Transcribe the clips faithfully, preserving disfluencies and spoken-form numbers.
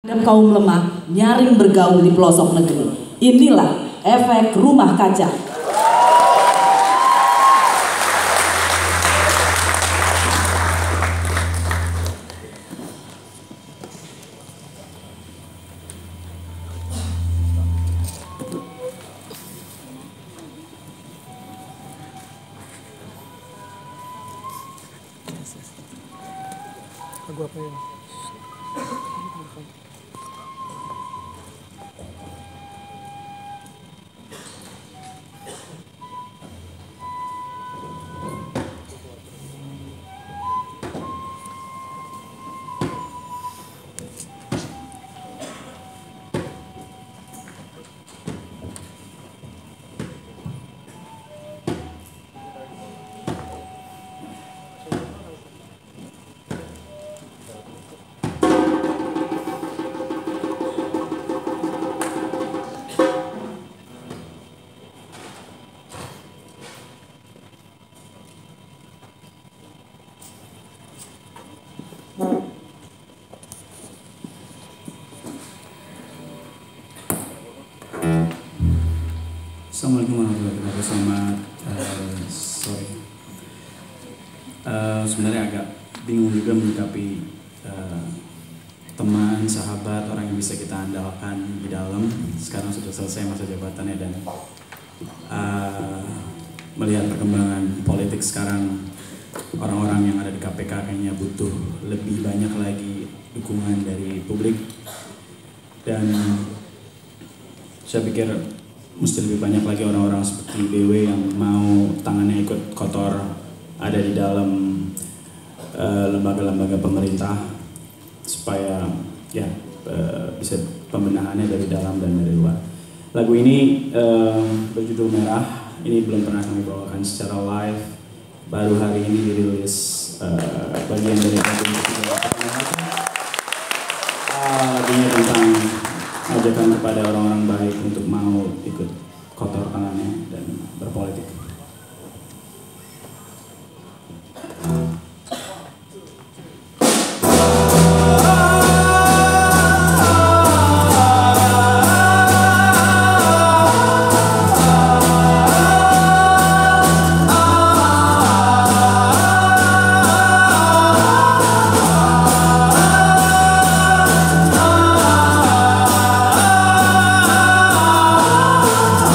Kaum lemah nyaring bergaul di pelosok negeri. Inilah efek rumah kaca. Lagu apa ya? Assalamualaikum warahmatullahi wabarakatuh. Selamat uh, sore. Uh, sebenarnya agak bingung juga menyikapi uh, teman, sahabat, orang yang bisa kita andalkan di dalam. Sekarang sudah selesai masa jabatannya dan uh, melihat perkembangan politik sekarang, orang-orang yang ada di K P K kayaknya butuh lebih banyak lagi dukungan dari publik. Dan saya pikir mesti lebih banyak lagi orang-orang seperti B W yang mau tangannya ikut kotor ada di dalam lembaga-lembaga uh, pemerintah supaya ya uh, bisa pembenahannya dari dalam dan dari luar. Lagu ini uh, berjudul Merah. Ini belum pernah kami bawakan secara live. Baru hari ini dirilis uh, bagian dari lagu uh, lagunya tentang ajakan kepada orang-orang baik untuk mau ikut kotor tangannya dan berpolitik. Oh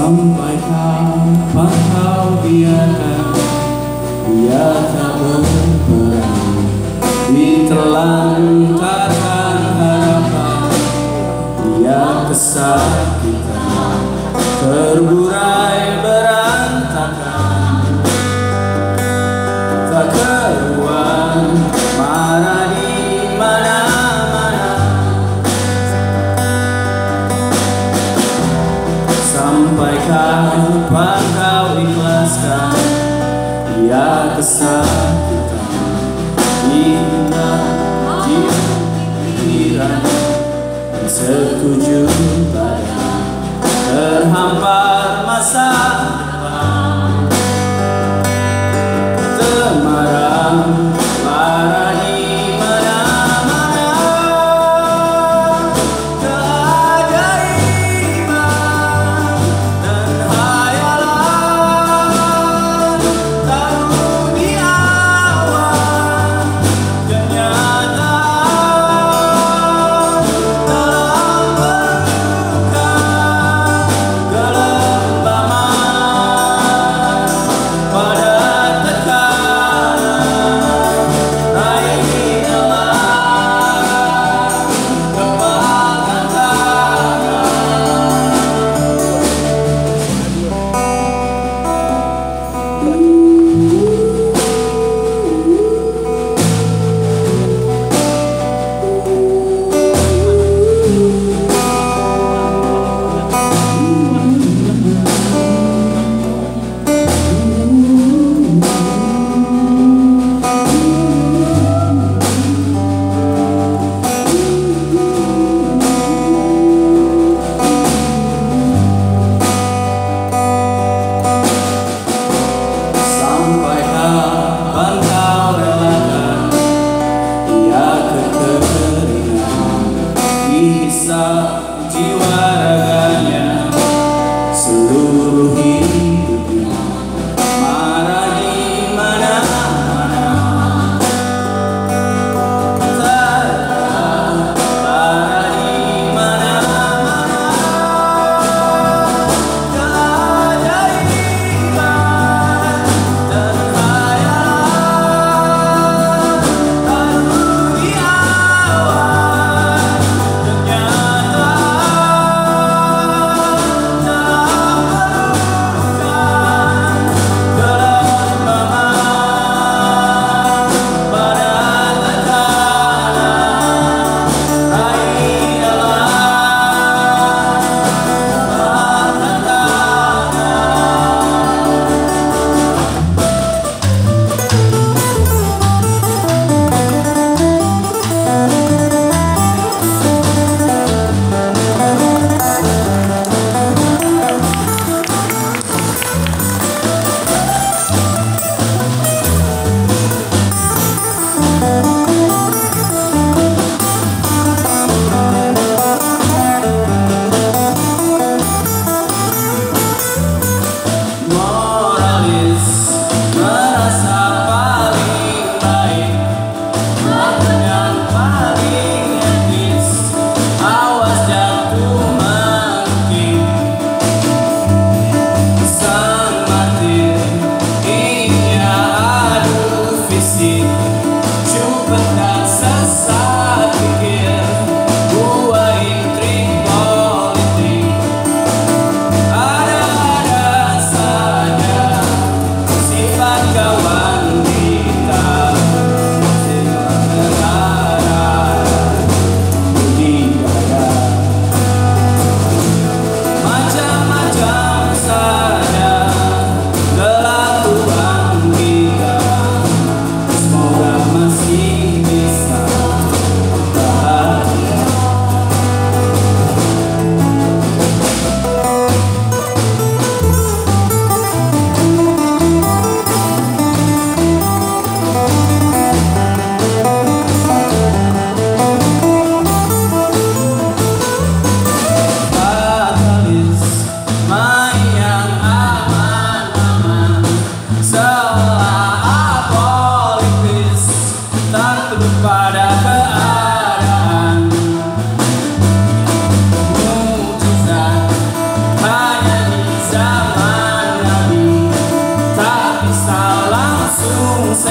Sampai kapan kau biarkan dia tak berperan ditelantarkan harapan, dia kesakitan terburai berantakan, tak keruan marah di mana-mana. Sampai kapan kau ikhlaskan dia kesakitan, hingga pikiran dan sekujur badan terhampar masa depan. Temaram lara di mana-mana, keajaiban dan hayalan taruh di awan kenyataan dalam berduka gelembama.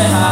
sehat.